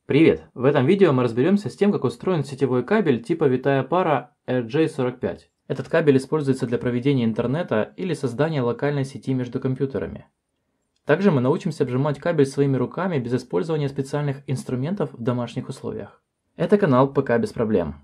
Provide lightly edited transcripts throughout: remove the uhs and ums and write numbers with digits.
Привет! В этом видео мы разберемся с тем, как устроен сетевой кабель типа витая пара RJ45. Этот кабель используется для проведения интернета или создания локальной сети между компьютерами. Также мы научимся обжимать кабель своими руками без использования специальных инструментов в домашних условиях. Это канал ПК без проблем.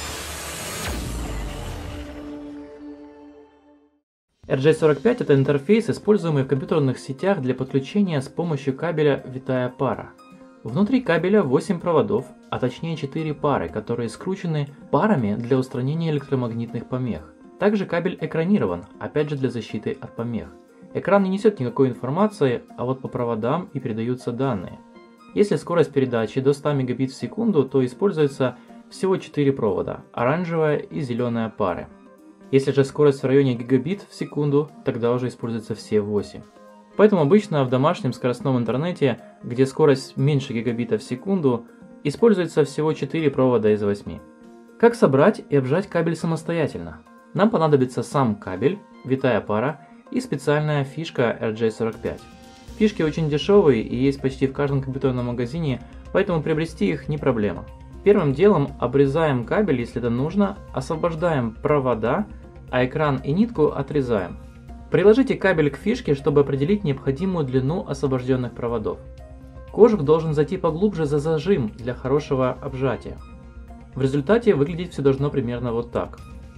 RJ45 – это интерфейс, используемый в компьютерных сетях для подключения с помощью кабеля витая пара. Внутри кабеля 8 проводов, а точнее 4 пары, которые скручены парами для устранения электромагнитных помех. Также кабель экранирован, опять же для защиты от помех. Экран не несет никакой информации, а вот по проводам и передаются данные. Если скорость передачи до 100 Мбит в секунду, то используется всего 4 провода, оранжевая и зеленая пары. Если же скорость в районе гигабит в секунду, тогда уже используются все 8. Поэтому обычно в домашнем скоростном интернете, где скорость меньше гигабита в секунду, используется всего 4 провода из 8. Как собрать и обжать кабель самостоятельно? Нам понадобится сам кабель, витая пара и специальная фишка RJ45. Фишки очень дешевые и есть почти в каждом компьютерном магазине, поэтому приобрести их не проблема. Первым делом обрезаем кабель, если это нужно, освобождаем провода, а экран и нитку отрезаем. Приложите кабель к фишке, чтобы определить необходимую длину освобожденных проводов. Кожух должен зайти поглубже за зажим для хорошего обжатия. В результате выглядеть все должно примерно вот так.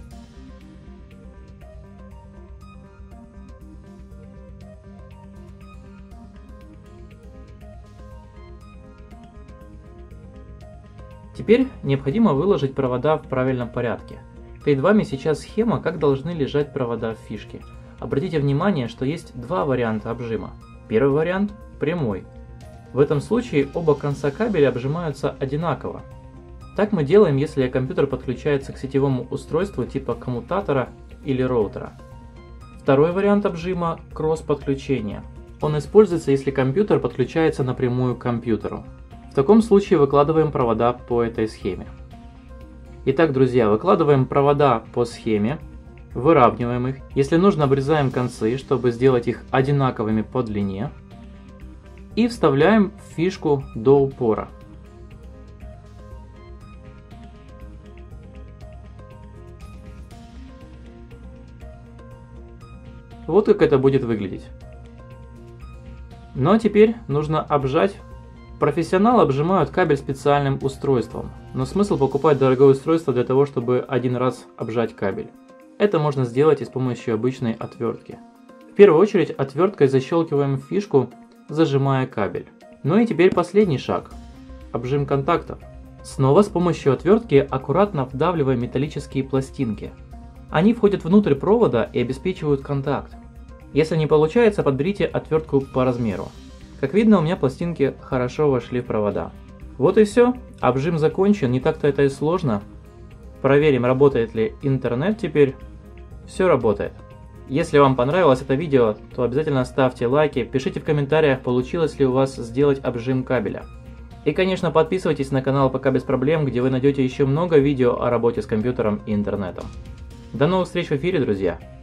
Теперь необходимо выложить провода в правильном порядке. Перед вами сейчас схема, как должны лежать провода в фишке. Обратите внимание, что есть два варианта обжима. Первый вариант – прямой. В этом случае оба конца кабеля обжимаются одинаково. Так мы делаем, если компьютер подключается к сетевому устройству типа коммутатора или роутера. Второй вариант обжима – кросс-подключение. Он используется, если компьютер подключается напрямую к компьютеру. В таком случае выкладываем провода по этой схеме. Итак, друзья, выкладываем провода по схеме. Выравниваем их. Если нужно, обрезаем концы, чтобы сделать их одинаковыми по длине. И вставляем в фишку до упора. Вот как это будет выглядеть. Ну а теперь нужно обжать. Профессионалы обжимают кабель специальным устройством, но смысл покупать дорогое устройство для того, чтобы один раз обжать кабель. Это можно сделать и с помощью обычной отвертки. В первую очередь отверткой защелкиваем фишку, зажимая кабель. Ну и теперь последний шаг – обжим контактов. Снова с помощью отвертки аккуратно вдавливаем металлические пластинки. Они входят внутрь провода и обеспечивают контакт. Если не получается, подберите отвертку по размеру. Как видно, у меня пластинки хорошо вошли в провода. Вот и все, обжим закончен, не так-то это и сложно. Проверим, работает ли интернет теперь. Все работает. Если вам понравилось это видео, то обязательно ставьте лайки, пишите в комментариях, получилось ли у вас сделать обжим кабеля. И, конечно, подписывайтесь на канал ПК без проблем, где вы найдете еще много видео о работе с компьютером и интернетом. До новых встреч в эфире, друзья!